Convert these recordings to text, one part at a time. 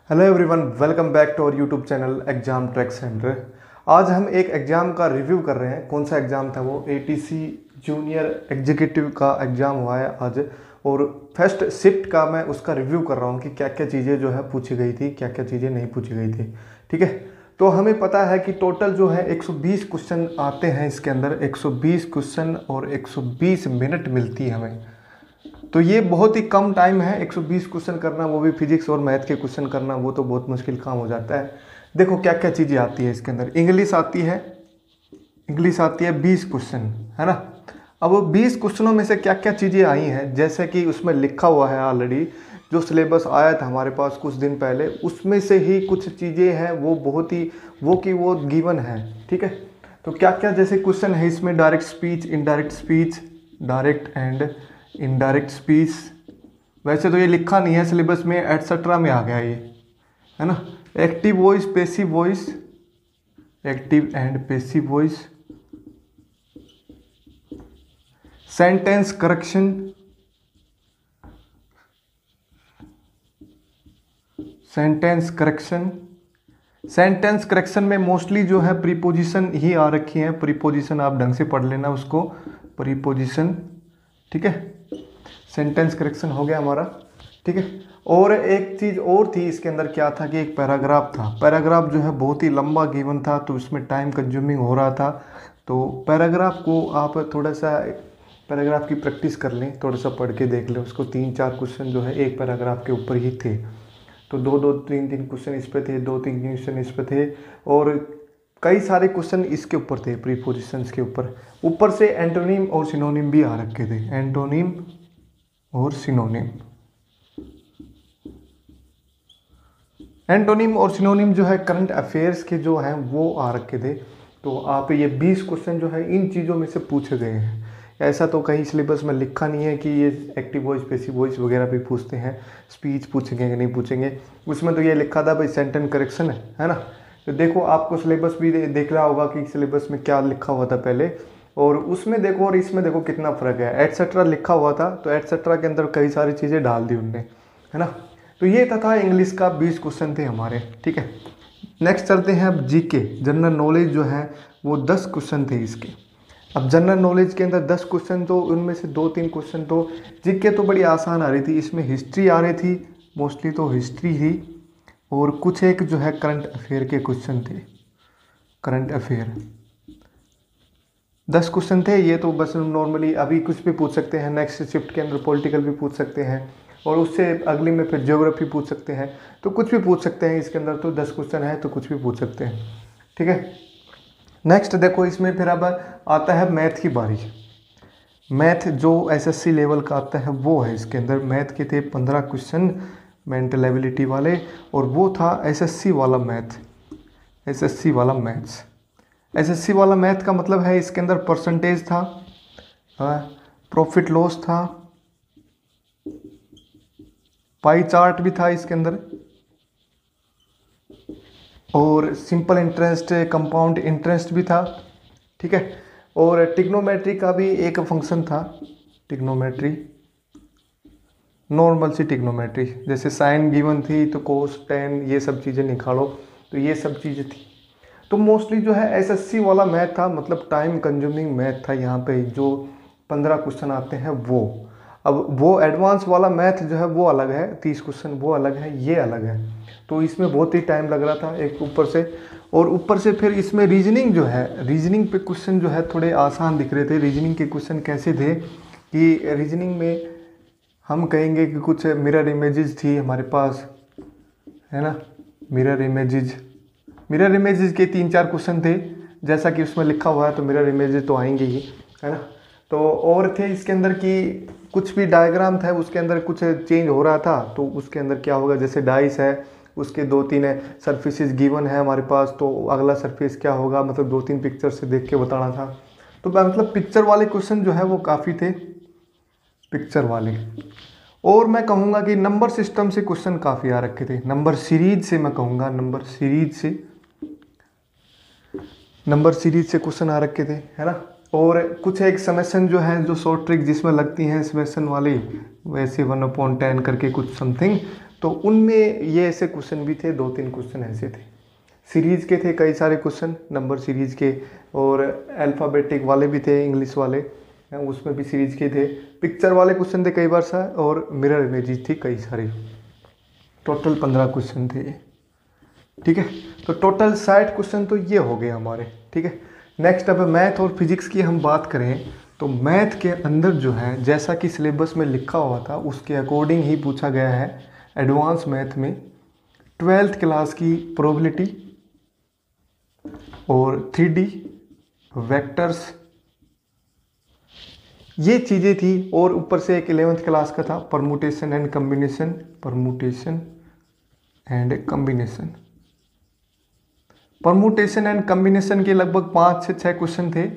Hello everyone, welcome back to our YouTube channel Exam Track Centre. आज हम एक exam का रिव्यू कर रहे हैं। कौन सा एग्ज़ाम था वो? एटीसी जूनियर एग्जीक्यूटिव का एग्ज़ाम हुआ है आज, और फर्स्ट शिफ्ट का मैं उसका रिव्यू कर रहा हूँ कि क्या क्या चीज़ें जो है पूछी गई थी, क्या क्या चीज़ें नहीं पूछी गई थी। ठीक है, तो हमें पता है कि टोटल जो है 120 क्वेश्चन आते हैं इसके अंदर। 120 क्वेश्चन और 120 मिनट मिलती है हमें। तो ये बहुत ही कम टाइम है 120 क्वेश्चन करना, वो भी फिजिक्स और मैथ के क्वेश्चन करना, वो तो बहुत मुश्किल काम हो जाता है। देखो क्या क्या चीज़ें आती है इसके अंदर। इंग्लिश आती है, 20 क्वेश्चन, है ना। अब वो 20 क्वेश्चनों में से क्या क्या चीज़ें आई हैं, जैसे कि उसमें लिखा हुआ है ऑलरेडी, जो सिलेबस आया था हमारे पास कुछ दिन पहले, उसमें से ही कुछ चीज़ें हैं वो बहुत ही वो गिवन है। ठीक है, तो क्या क्या जैसे क्वेश्चन है इसमें? Direct speech, indirect speech, direct and indirect speech. वैसे तो ये लिखा नहीं है सिलेबस में, एटसेट्रा में आ गया ये, है ना। Active voice, passive voice, active and passive voice, sentence correction, sentence correction. Sentence correction में मोस्टली जो है प्रीपोजिशन ही आ रखी है। प्रीपोजिशन आप ढंग से पढ़ लेना उसको, प्रीपोजिशन। ठीक है, सेंटेंस करेक्शन हो गया हमारा। ठीक है, और एक चीज़ और थी इसके अंदर, क्या था कि एक पैराग्राफ था। पैराग्राफ जो है बहुत ही लंबा गिवन था, तो इसमें टाइम कंज्यूमिंग हो रहा था। तो पैराग्राफ को आप थोड़ा सा पैराग्राफ की प्रैक्टिस कर लें, थोड़ा सा पढ़ के देख लें उसको। 3-4 क्वेश्चन जो है एक पैराग्राफ के ऊपर ही थे, तो 2-3 क्वेश्चन इस पे थे, 2-3 क्वेश्चन इस पे थे, और कई सारे क्वेश्चन इसके ऊपर थे, प्रीपोजिशंस के ऊपर। ऊपर से एंटोनिम और सिनोनिम भी आ रखे थे, एंटोनिम और सिनोनिम। एंटोनिम और सिनोनिम जो है करंट अफेयर्स के जो हैं वो आ रखे थे। तो आप ये 20 क्वेश्चन जो है इन चीज़ों में से पूछे गए हैं। ऐसा तो कहीं सिलेबस में लिखा नहीं है कि ये एक्टिव वॉइस, पैसिव वॉइस वगैरह भी पूछते हैं, स्पीच पूछेंगे कि नहीं पूछेंगे। उसमें तो ये लिखा था भाई सेंटेंस करेक्शन है ना। तो देखो आपको सिलेबस भी देख रहा होगा कि सिलेबस में क्या लिखा हुआ था पहले, और उसमें देखो और इसमें देखो कितना फ़र्क है। एटसेट्रा लिखा हुआ था, तो एटसेट्रा के अंदर कई सारी चीज़ें डाल दी उनने, है ना। तो ये था इंग्लिश का 20 क्वेश्चन थे हमारे। ठीक है, नेक्स्ट चलते हैं अब जीके, जनरल नॉलेज जो है वो 10 क्वेश्चन थे इसके। अब जनरल नॉलेज के अंदर 10 क्वेश्चन, तो उनमें से 2-3 क्वेश्चन तो जीके तो बड़ी आसान आ रही थी। इसमें हिस्ट्री आ रही थी, मोस्टली तो हिस्ट्री ही, और कुछ एक जो है करंट अफेयर के क्वेश्चन थे। करंट अफेयर 10 क्वेश्चन थे ये, तो बस नॉर्मली अभी कुछ भी पूछ सकते हैं। नेक्स्ट शिफ्ट के अंदर पॉलिटिकल भी पूछ सकते हैं, और उससे अगली में फिर ज्योग्राफी पूछ सकते हैं। तो कुछ भी पूछ सकते हैं इसके अंदर, तो 10 क्वेश्चन है तो कुछ भी पूछ सकते हैं। ठीक है, नेक्स्ट देखो इसमें फिर अब आता है मैथ की बारी। मैथ जो एसएससी लेवल का आता है वो है इसके अंदर। मैथ के थे 15 क्वेश्चन मेंटल एबिलिटी वाले, और वो था एसएससी वाला मैथ, एसएससी वाला मैथ्स। एसएससी वाला मैथ का मतलब है इसके अंदर परसेंटेज था, प्रॉफिट लॉस था, पाई चार्ट भी था इसके अंदर, और सिंपल इंटरेस्ट, कंपाउंड इंटरेस्ट भी था। ठीक है, और टिग्नोमेट्री का भी एक फंक्शन था। टिग्नोमेट्री, नॉर्मल सी टिग्नोमेट्री, जैसे साइन गिवन थी तो कोस, टेन, ये सब चीज़ें निकालो, तो ये सब चीज़ें थी। तो मोस्टली जो है एसएससी वाला मैथ था, मतलब टाइम कंज्यूमिंग मैथ था यहाँ पे। जो 15 क्वेश्चन आते हैं वो, अब वो एडवांस वाला मैथ जो है वो अलग है, 30 क्वेश्चन वो अलग है, ये अलग है। तो इसमें बहुत ही टाइम लग रहा था एक ऊपर से, और ऊपर से फिर इसमें रीजनिंग जो है, रीजनिंग पे क्वेश्चन जो है थोड़े आसान दिख रहे थे। रीजनिंग के क्वेश्चन कैसे थे कि रीजनिंग में हम कहेंगे कि कुछ मिरर इमेजेस थी हमारे पास, है ना। मिरर इमेजेस, मिरर इमेजेस के 3-4 क्वेश्चन थे, जैसा कि उसमें लिखा हुआ है, तो मिरर इमेजेस तो आएंगे ही, है ना। तो और थे इसके अंदर कि कुछ भी डायग्राम था उसके अंदर कुछ चेंज हो रहा था, तो उसके अंदर क्या होगा, जैसे डाइस है, उसके 2-3 सरफेसेस गिवन है हमारे पास, तो अगला सरफेस क्या होगा, मतलब 2-3 पिक्चर से देख के बताना था। तो मतलब पिक्चर वाले क्वेश्चन जो है वो काफ़ी थे, पिक्चर वाले। और मैं कहूँगा कि नंबर सिस्टम से क्वेश्चन काफ़ी आ रखे थे, नंबर सीरीज से, मैं कहूँगा नंबर सीरीज से, नंबर सीरीज से क्वेश्चन आ रखे थे, है ना। और कुछ एक समेशन जो है, जो शॉर्ट ट्रिक जिसमें लगती हैं समेशन वाली, वैसे 1/10 करके कुछ समथिंग, तो उनमें ये ऐसे क्वेश्चन भी थे, 2-3 क्वेश्चन ऐसे थे। सीरीज के थे कई सारे क्वेश्चन, नंबर सीरीज के, और अल्फ़ाबेटिक वाले भी थे, इंग्लिश वाले उसमें भी सीरीज के थे। पिक्चर वाले क्वेश्चन थे कई बार सा, और मिरर इमेजेस थी कई सारी। टोटल 15 क्वेश्चन थे ये, ठीक है। तो टोटल 60 क्वेश्चन तो ये हो गए हमारे, ठीक है। नेक्स्ट अब मैथ और फिजिक्स की हम बात करें तो मैथ के अंदर जो है जैसा कि सिलेबस में लिखा हुआ था उसके अकॉर्डिंग ही पूछा गया है। एडवांस मैथ में 12th क्लास की प्रोबेबिलिटी और 3D वेक्टर्स, ये चीज़ें थी। और ऊपर से एक 11th क्लास का था permutation and combination, permutation and combination. Permutation and combination के लगभग 5 से 6 क्वेश्चन थे,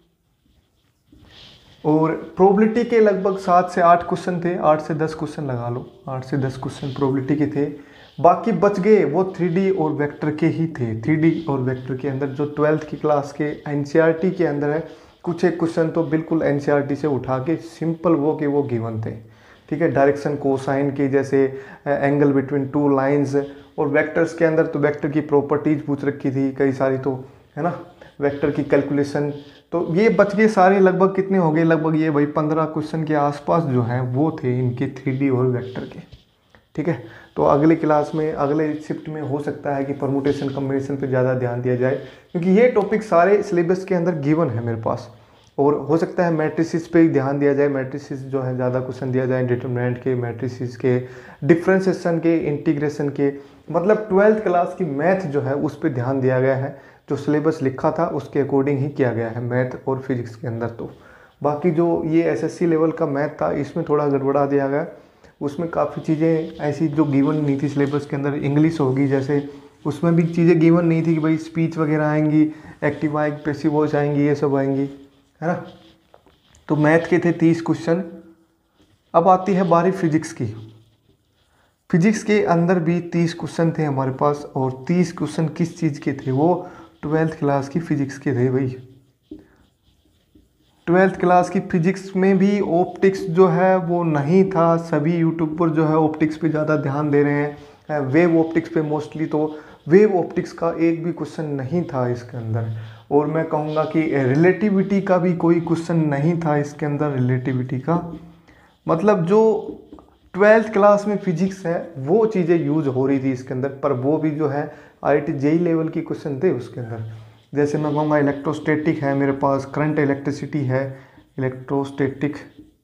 और प्रोबेबिलिटी के लगभग 7 से 8 क्वेश्चन थे। 8 से 10 क्वेश्चन लगा लो, 8 से 10 क्वेश्चन प्रोबेबिलिटी के थे। बाकी बच गए वो 3D और वेक्टर के ही थे। 3D और वेक्टर के अंदर जो 12th की क्लास के एनसीईआरटी के अंदर है, कुछ एक क्वेश्चन तो बिल्कुल एनसीईआरटी से उठा के सिंपल वो के वो गिवन थे, ठीक है। डायरेक्शन कोसाइन के, जैसे एंगल बिटवीन 2 लाइंस। और वेक्टर्स के अंदर तो वेक्टर की प्रॉपर्टीज पूछ रखी थी कई सारी, तो है ना, वेक्टर की कैलकुलेशन। तो ये बच गए सारे, लगभग कितने हो गए, लगभग ये भाई 15 क्वेश्चन के आसपास जो हैं वो थे इनके 3D और वेक्टर के, ठीक है। तो अगली क्लास में, अगले शिफ्ट में हो सकता है कि परमुटेशन कम्बिनेशन पे ज़्यादा ध्यान दिया जाए, क्योंकि ये टॉपिक सारे सिलेबस के अंदर गिवन है मेरे पास। और हो सकता है मैट्रिसेस पे ध्यान दिया जाए, मैट्रिसेस जो है ज़्यादा क्वेश्चन दिया जाए, डिटरमिनेंट के, मैट्रिसेस के, डिफ्रेंशिएशन के, इंटीग्रेशन के। मतलब 12th क्लास की मैथ जो है उस पर ध्यान दिया गया है। जो सिलेबस लिखा था उसके अकॉर्डिंग ही किया गया है मैथ और फिजिक्स के अंदर। तो बाकी जो ये एसएससी लेवल का मैथ था इसमें थोड़ा गड़बड़ा दिया गया। उसमें काफ़ी चीज़ें ऐसी जो गिवन नहीं थी सिलेबस के अंदर। इंग्लिश होगी जैसे, उसमें भी चीज़ें गिवन नहीं थी कि भाई स्पीच वगैरह आएंगी, एक्टिव आएंगी, पैसिव वॉइस आएंगी, ये सब आएंगी, है ना। तो मैथ के थे 30 क्वेश्चन। अब आती है बारी फिजिक्स की। फिजिक्स के अंदर भी 30 क्वेश्चन थे हमारे पास, और 30 क्वेश्चन किस चीज़ के थे, वो 12th क्लास की फिजिक्स के थे भाई। 12th क्लास की फिजिक्स में भी ऑप्टिक्स जो है वो नहीं था। सभी यूट्यूब पर जो है ऑप्टिक्स पे ज़्यादा ध्यान दे रहे हैं, वेव ऑप्टिक्स पे मोस्टली। तो वेव ऑप्टिक्स का एक भी क्वेश्चन नहीं था इसके अंदर। और मैं कहूँगा कि रिलेटिविटी का भी कोई क्वेश्चन नहीं था इसके अंदर। रिलेटिविटी का मतलब जो 12th क्लास में फिजिक्स है वो चीज़ें यूज हो रही थी इसके अंदर, पर वो भी जो है IIT JEE लेवल की क्वेश्चन थे उसके अंदर। जैसे मैं कहूँगा इलेक्ट्रोस्टैटिक है मेरे पास, करंट इलेक्ट्रिसिटी है, इलेक्ट्रोस्टैटिक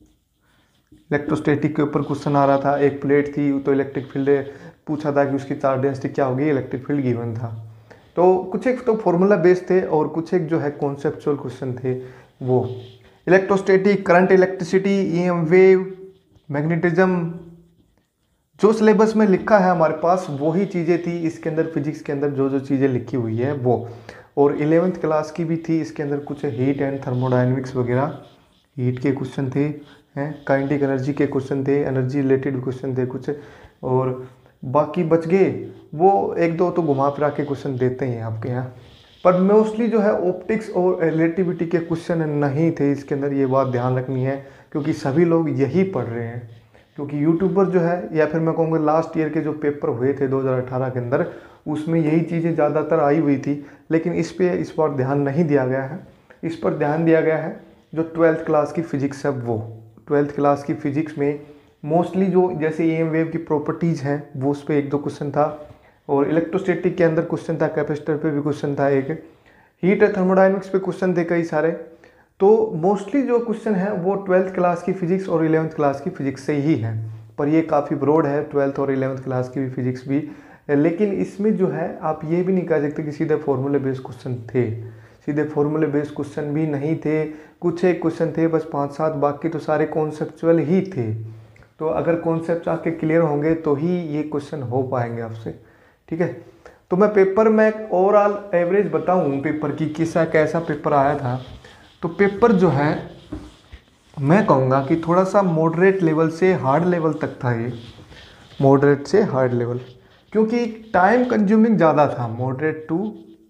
के ऊपर क्वेश्चन आ रहा था। एक प्लेट थी तो इलेक्ट्रिक फील्ड पूछा था कि उसकी चार्ज डेंसिटी क्या होगी, इलेक्ट्रिक फील्ड गिवन था। तो कुछ एक तो फॉर्मूला बेस्ड थे और कुछ एक जो है कॉन्सेप्चुअल क्वेश्चन थे। वो electrostatic, current electricity, EM wave, magnetism, जो सिलेबस में लिखा है हमारे पास वही चीज़ें थी इसके अंदर। फिजिक्स के अंदर जो जो चीज़ें लिखी हुई है वो। और 11th क्लास की भी थी इसके अंदर, कुछ हीट एंड थर्मोडाइनमिक्स वगैरह, हीट के क्वेश्चन थे, हैं काइनेटिक एनर्जी के क्वेश्चन थे, एनर्जी रिलेटेड क्वेश्चन थे कुछ। और बाकी बच गए वो एक दो तो घुमा फिरा के क्वेश्चन देते हैं आपके यहाँ, पर मोस्टली जो है ऑप्टिक्स और रिलेटिविटी के क्वेश्चन नहीं थे इसके अंदर। ये बात ध्यान रखनी है क्योंकि सभी लोग यही पढ़ रहे हैं। क्योंकि यूट्यूबर जो है, या फिर मैं कहूँगा लास्ट ईयर के जो पेपर हुए थे 2018 के अंदर, उसमें यही चीज़ें ज़्यादातर आई हुई थी। लेकिन इस पर ध्यान नहीं दिया गया है। इस पर ध्यान दिया गया है जो 12th क्लास की फ़िज़िक्स है वो। 12th क्लास की फ़िज़िक्स में मोस्टली जो जैसे EM वेव की प्रॉपर्टीज़ हैं वो उस पर एक दो क्वेश्चन था। और इलेक्ट्रोस्टैटिक के अंदर क्वेश्चन था, कैपेसिटर पे भी क्वेश्चन था, एक हीट थर्मोडाइनमिक्स पे क्वेश्चन थे कई सारे। तो मोस्टली जो क्वेश्चन है वो 12th क्लास की फ़िज़िक्स और 11th क्लास की फ़िज़िक्स से ही है। पर ये काफ़ी ब्रॉड है 12th और 11th क्लास की भी फ़िज़िक्स भी। लेकिन इसमें जो है आप ये भी नहीं कह सकते कि सीधे फॉर्मूले बेस्ड क्वेश्चन थे। सीधे फॉर्मूले बेस्ड क्वेश्चन भी नहीं थे, कुछ एक क्वेश्चन थे बस 5-7, बाकी तो सारे कॉन्सेप्चुअल ही थे। तो अगर कॉन्सेप्ट आपके क्लियर होंगे तो ही ये क्वेश्चन हो पाएंगे आपसे, ठीक है। तो मैं पेपर में ओवरऑल एवरेज बताऊँ पेपर की कैसा पेपर आया था। तो पेपर जो है मैं कहूँगा कि थोड़ा सा मॉडरेट लेवल से हार्ड लेवल तक था ये, मॉडरेट से हार्ड लेवल, क्योंकि टाइम कंज्यूमिंग ज़्यादा था, मॉडरेट टू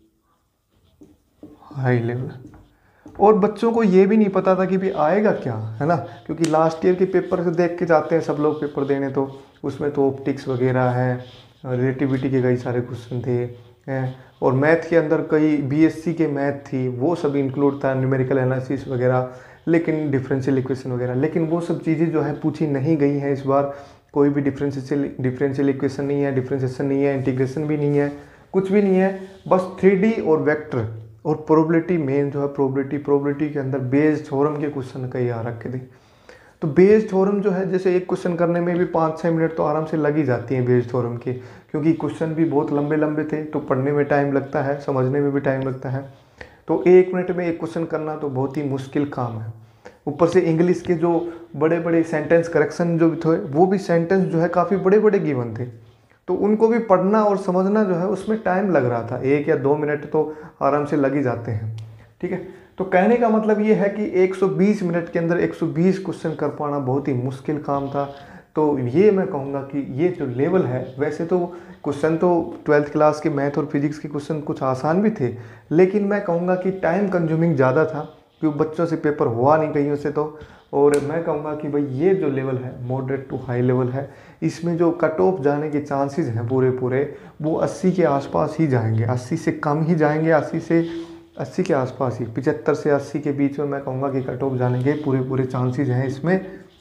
हाई लेवल। और बच्चों को ये भी नहीं पता था कि भी आएगा क्या, है ना, क्योंकि लास्ट ईयर के पेपर से देख के जाते हैं सब लोग पेपर देने। तो उसमें तो ऑप्टिक्स वगैरह है, रिलेटिविटी के कई सारे क्वेश्चन थे हैं, और मैथ के अंदर कई बीएससी के मैथ थी, वो सब इंक्लूड था, न्यूमेरिकल एनालिसिस वगैरह, लेकिन डिफरेंशियल इक्वेशन वगैरह, लेकिन वो सब चीज़ें जो है पूछी नहीं गई हैं इस बार। कोई भी डिफरेंशियल इक्वेशन नहीं है, डिफरेंशिएशन नहीं है, इंटीग्रेशन भी नहीं है, कुछ भी नहीं है। बस 3D और वेक्टर और प्रोबेबिलिटी, मेन जो है प्रोबेबिलिटी के अंदर बेस थ्योरम के क्वेश्चन कई आ रखे थे। तो बेस थ्योरम जो है, जैसे एक क्वेश्चन करने में भी 5-6 मिनट तो आराम से लग ही जाती हैं बेस थ्योरम के, क्योंकि क्वेश्चन भी बहुत लंबे लंबे थे, तो पढ़ने में टाइम लगता है, समझने में भी टाइम लगता है। तो 1 मिनट में एक क्वेश्चन करना तो बहुत ही मुश्किल काम है। ऊपर से इंग्लिश के जो बड़े बड़े सेंटेंस करेक्शन जो भी थे, वो भी सेंटेंस जो है काफ़ी बड़े बड़े गिवन थे, तो उनको भी पढ़ना और समझना जो है उसमें टाइम लग रहा था। 1 या 2 मिनट तो आराम से लग ही जाते हैं, ठीक है। तो कहने का मतलब ये है कि 120 मिनट के अंदर 120 क्वेश्चन कर पाना बहुत ही मुश्किल काम था। तो ये मैं कहूँगा कि ये जो लेवल है, वैसे तो क्वेश्चन तो 12th क्लास के मैथ और फिजिक्स के क्वेश्चन कुछ आसान भी थे, लेकिन मैं कहूँगा कि टाइम कंज्यूमिंग ज़्यादा था, क्योंकि बच्चों से पेपर हुआ नहीं कहीं से तो। और मैं कहूँगा कि भाई ये जो लेवल है मॉडरेट टू हाई लेवल है, इसमें जो कट ऑफ जाने के चांसेस हैं पूरे वो 80 के आसपास ही जाएंगे, 80 से कम ही जाएंगे, 80 के आसपास ही, 75 से 80 के बीच में मैं कहूँगा कि कट ऑफ जाने के पूरे चांसेस हैं इसमें।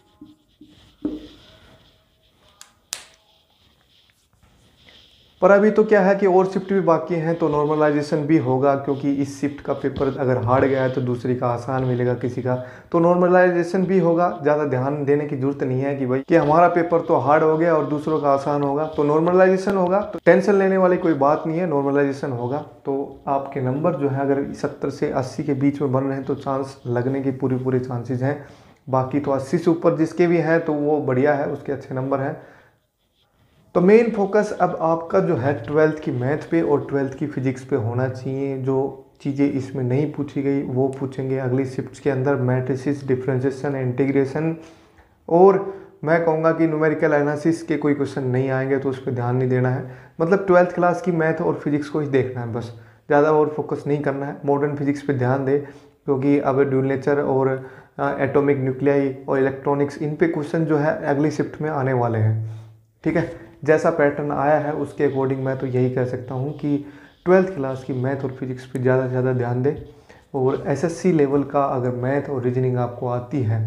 पर अभी तो क्या है कि और शिफ्ट भी बाकी हैं, तो नॉर्मलाइजेशन भी होगा, क्योंकि इस शिफ्ट का पेपर अगर हार्ड गया है तो दूसरी का आसान मिलेगा किसी का, तो नॉर्मलाइजेशन भी होगा। ज़्यादा ध्यान देने की जरूरत नहीं है कि भाई कि हमारा पेपर तो हार्ड हो गया और दूसरों का आसान होगा, तो नॉर्मलाइजेशन होगा, तो टेंशन लेने वाली कोई बात नहीं है, नॉर्मलाइजेशन होगा। तो आपके नंबर जो है अगर 70 से 80 के बीच में बन रहे हैं तो चांस लगने की पूरे चांसेज हैं। बाकी तो 80 से ऊपर जिसके भी हैं तो वो बढ़िया है, उसके अच्छे नंबर हैं। तो मेन फोकस अब आपका जो है 12th की मैथ पे और 12th की फिजिक्स पे होना चाहिए। जो चीज़ें इसमें नहीं पूछी गई वो पूछेंगे अगली शिफ्ट्स के अंदर, मैट्रिसेस, डिफरेंशिएशन, इंटीग्रेशन, और मैं कहूँगा कि न्यूमेरिकल एनालिसिस के कोई क्वेश्चन नहीं आएंगे, तो उस पर ध्यान नहीं देना है। मतलब 12th क्लास की मैथ और फिजिक्स को ही देखना है बस, ज़्यादा और फोकस नहीं करना है। मॉडर्न फिजिक्स पे ध्यान दे, क्योंकि अब ड्यूल नेचर और एटॉमिक न्यूक्लियाई और इलेक्ट्रॉनिक्स, इन पे क्वेश्चन जो है अगली शिफ्ट में आने वाले हैं, ठीक है। जैसा पैटर्न आया है उसके अकॉर्डिंग मैं तो यही कह सकता हूँ कि 12th क्लास की मैथ और फिजिक्स पे ज़्यादा से ज़्यादा ध्यान दें। और एसएससी लेवल का अगर मैथ और रीजनिंग आपको आती है,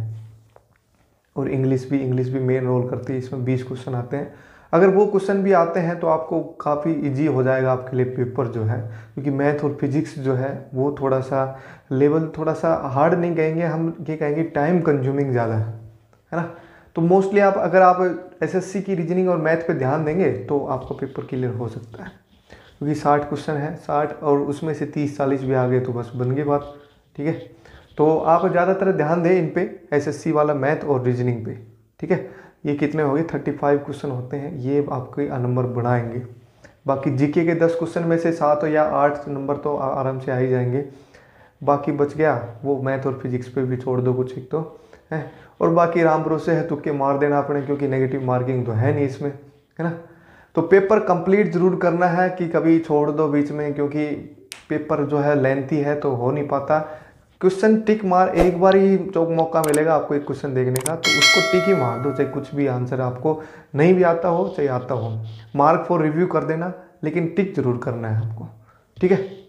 और इंग्लिश भी मेन रोल करती है, इसमें 20 क्वेश्चन आते हैं, अगर वो क्वेश्चन भी आते हैं तो आपको काफ़ी इजी हो जाएगा आपके लिए पेपर जो है, क्योंकि मैथ और फिजिक्स जो है वो थोड़ा सा लेवल थोड़ा सा हार्ड नहीं कहेंगे हम, ये कहेंगे टाइम कंज्यूमिंग ज़्यादा है ना। तो मोस्टली अगर आप एसएससी की रीजनिंग और मैथ पे ध्यान देंगे तो आपका पेपर क्लियर हो सकता है, क्योंकि 60 क्वेश्चन है, 60 और उसमें से 30-40 भी आ गए तो बस बन गई बात, ठीक है। तो आप ज़्यादातर ध्यान दें इन पे, एसएससी वाला मैथ और रीजनिंग पे, ठीक है। ये कितने हो गए, 35 क्वेश्चन होते हैं, ये आपके नंबर बढ़ाएंगे। बाकी जीके के 10 क्वेश्चन में से 7 या 8 नंबर तो आराम से आ ही जाएंगे। बाकी बच गया वो मैथ और फिजिक्स पे भी छोड़ दो कुछ एक तो है, और बाकी राम भरोसे है, तुक्के मार देना अपने, क्योंकि नेगेटिव मार्किंग तो है नहीं इसमें, है ना। तो पेपर कंप्लीट जरूर करना है, कि कभी छोड़ दो बीच में, क्योंकि पेपर जो है लेंथी है तो हो नहीं पाता। क्वेश्चन टिक मार, एक बार ही जो मौका मिलेगा आपको एक क्वेश्चन देखने का, तो उसको टिक ही मार दो, चाहे कुछ भी आंसर आपको नहीं भी आता हो चाहे आता हो। मार्क फॉर रिव्यू कर देना, लेकिन टिक जरूर करना है आपको, ठीक है।